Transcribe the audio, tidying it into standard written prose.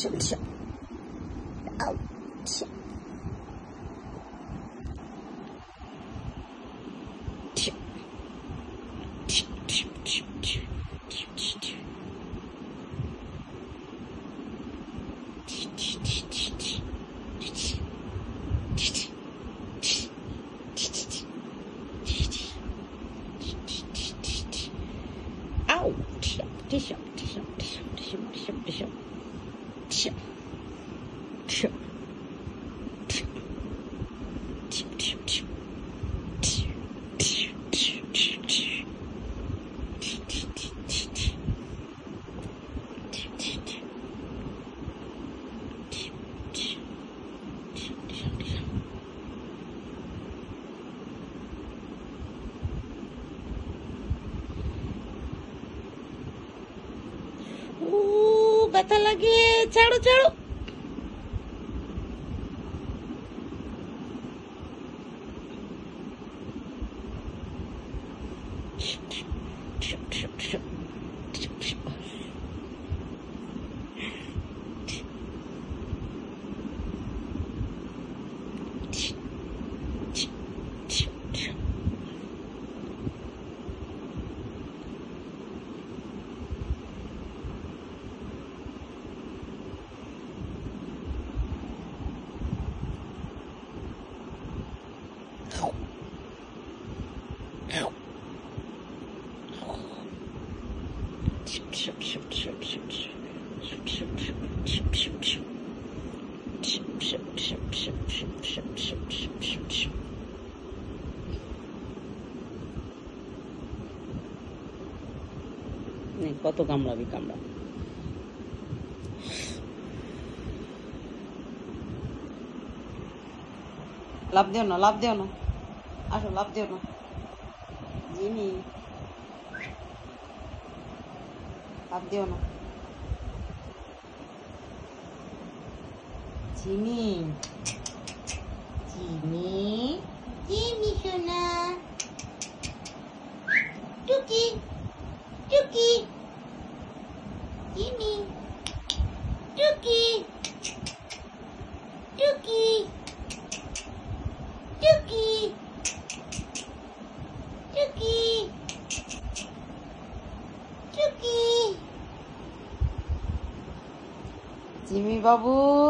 跳，跳，跳，跳，跳，跳，跳，跳，跳，跳。嗷！跳，跳，跳，跳，跳，跳，跳，跳，跳，跳，跳，跳，跳，跳，跳，跳，跳，跳，跳。ব্যথা লাগে, ছাড়ো ছাড়ো। কত কামড়াবি কামড়া। লাভ দিও না, লাভ দিও না, আসো লাভ দিও না জিমি, লাভ দিও না জিমি, জিমি, জিমি সোনা, টুকি টুকি, জিমি, টুকি টুকি টুকি টুকি টুকি, জিমি বাবু।